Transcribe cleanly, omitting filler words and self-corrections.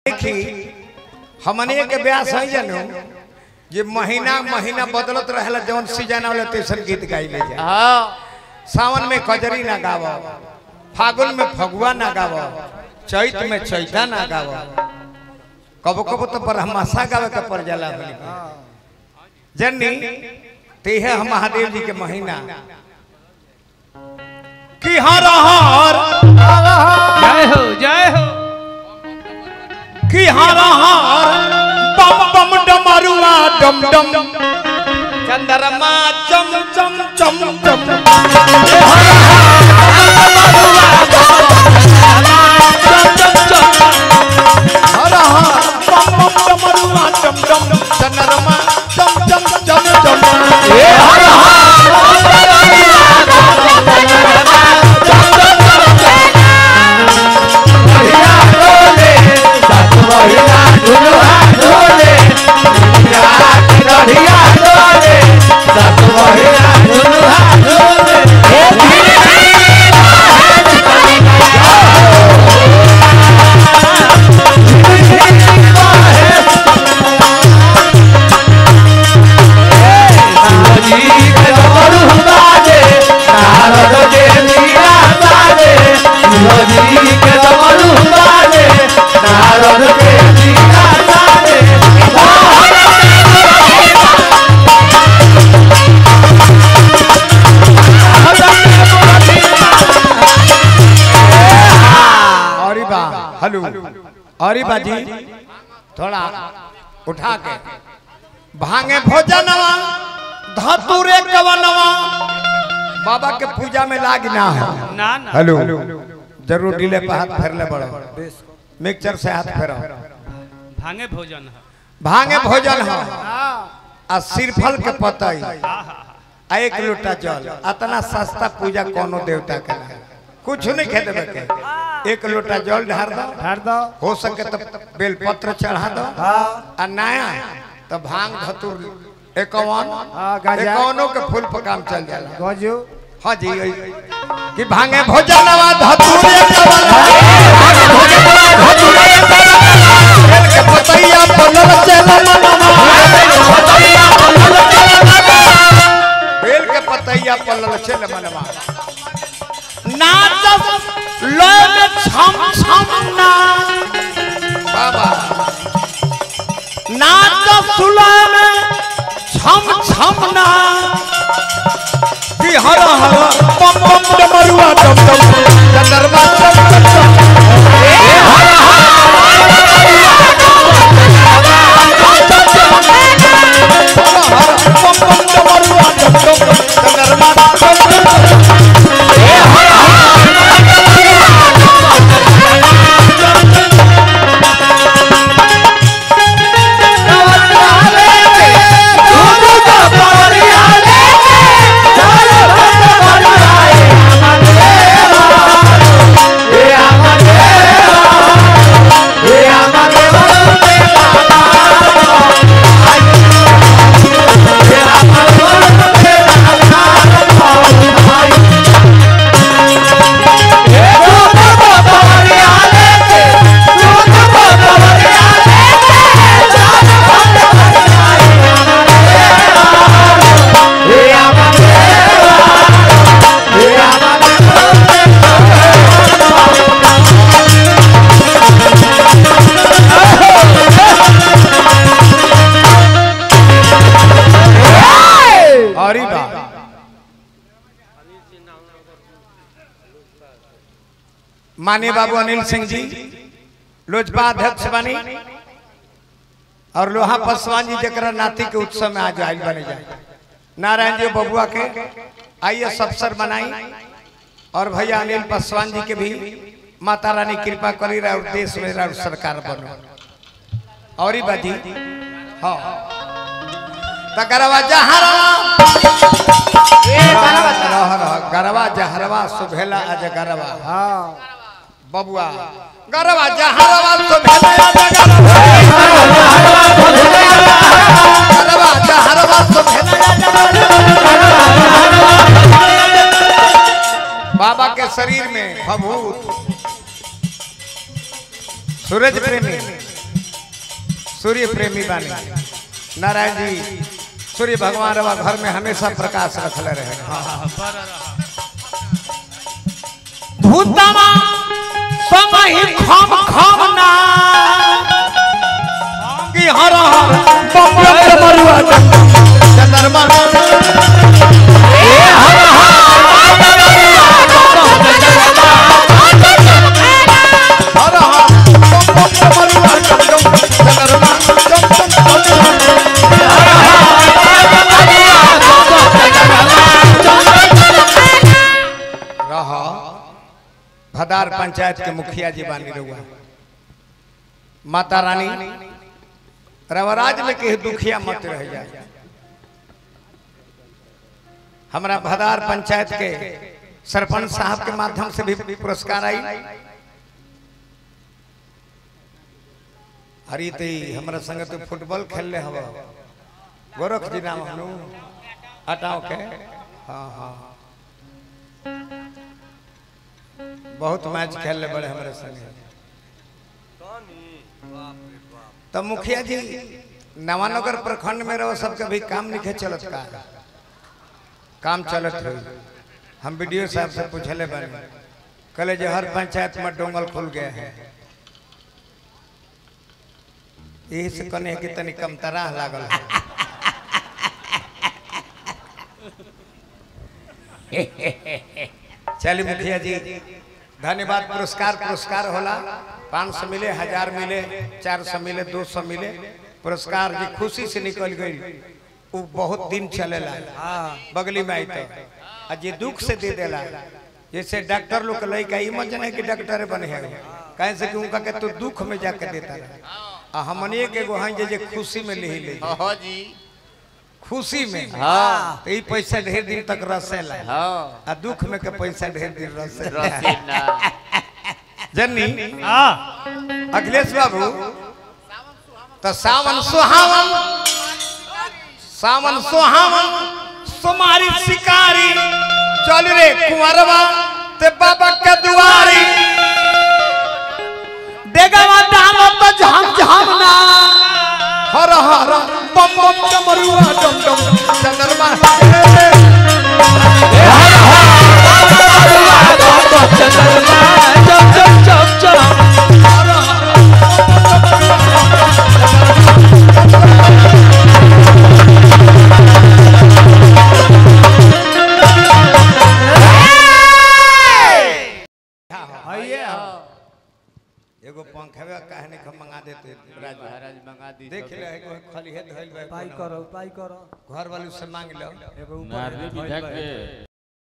देखी हमने के ब्याह सही जानो जे महीना महीना बदलत रहला जवन सीजन वाला तेसन गीत गाई ले जा। हां सावन में कजरी ना गावो, फागुन में फगुआ ना गावो, चैत में चैता ना गावो, कबो कबो तो ब्रह्मासा गावे के पर जाला बोली जन्नी ते है हम महादेव जी के महीना कि हर हर जय हो जय हो कि हर हर बम बम डमरुआ डम डम चंद्रमा चम चम चम चम हर हर बम बम डमरुआ डम डम चंद्रमा चम चम चम चम ए हर अरे बाजी थोड़ा उठा के भांगे भोजनवा धतुरे कवनवा बाबा के पूजा में लाग ना है ना ना हेलो जरूर डीले पे हाथ फेर ले बड़ो मिक्सचर से हाथ फेरो भांगे भोजन है भांगे भोजन है आ सिरफल के पतई आ एक लोटा जल इतना सस्ता पूजा कोनो देवता के नहीं कुछ नहीं खे देवे के एक लोटा जल ढार दो हो सके तो बेलपत्र चढ़ा दो आ नया तो भांग धतुर एकावनों के फूल पर काम चल जाला हाँ जी कि भांगे भोजनवा धतुर के पतैया पलल चला बेल के पतैया पलल चल मनवा नाच लोय में छम छम ना बाबा नाच सुलय में छम छम ना कि हर हर बम बम डमरुआ डम डम चंद्रमा चम चम चम ए हर हर बम बम डमरुआ डम डम चंद्रमा चम चम ए हर माननीय बाबू अनिल सिंह जी लोजपा अध्यक्ष बनी और लोहा पासवान जी जरा नाती के उत्सव में आज आयल बने जाए नारायण जी बबुआ के आईएएस अफसर बनाई और भैया अनिल पासवान जी के भी माता रानी कृपा करी रहा और देश में रहा सरकार बनो और ही बाजी हाँ गरवा जहरवा सुभेला अज गरवा बबुआ गरवा जहरवा सुभेला अज गरवा जहरवा सुभेला बाबा के शरीर में भभूत सूरज प्रेमी सूर्य प्रेमी बानी नारायण जी सूर्य भगवान रवा घर में हमेशा प्रकाश रखले रहे। भूतमा समहि खम खम ना कि हर हर बबुआ के मरुआ चंद्रमा ए हर हर भदार पंचायत के मुखिया जी बानी रहुआ माता रानी रवराज में के दुखिया मत रह जाए। हमारा भदार पंचायत के सरपंच साहब के माध्यम से भी पुरस्कार आई। हरी ते हमारा संग तो फुटबॉल खेल ले हवा गोरख जी नाम हनु हटाओ के हाँ हाँ बहुत मैच खेल ले बड़े हमारे संग। तो मुखिया जी नवानगर प्रखंड में रहो सब कभी काम नहीं चलत का काम चलत हो। हम वीडियो साहब से पूछले बने कले जो हर पंचायत में डोंगल खुल गए हैं यही से कने कि तनी कम तरह लागल चलिए मुखिया जी धन्यवाद। पुरस्कार होला 500 मिले 1000 मिले 400 मिले 200 मिले पुरस्कार जी खुशी से निकल गई। वो बहुत दिन चलेला बगली में आई तो आज ये दुख से दे देला। जैसे डॉक्टर लोग लड़का मत है कि डॉक्टर बने है कहे से कि उनका के तो दुख में जाके देता रहे हमने के गो हैं जे खुशी में ले ले जी खुशी में हाँ तो ये पैसा ढेर दिन तक रसेला हाँ दुख में के पैसा ढेर दिन रसेला जन्नी अखिलेश बाबू तो सावन सुहावन सुमारी शिकारी चल रे कुंवरवा ते बाबा के दुआरी देगवा दाम तो झम झम ना हर हर बम बम डमरुआ डम डम चंद्रमा एगो पंखा कहने का मंगा देते महाराज मंगा दी देख ले एगो खाली है धइल पाई करो घर वालों से मांग लो एगो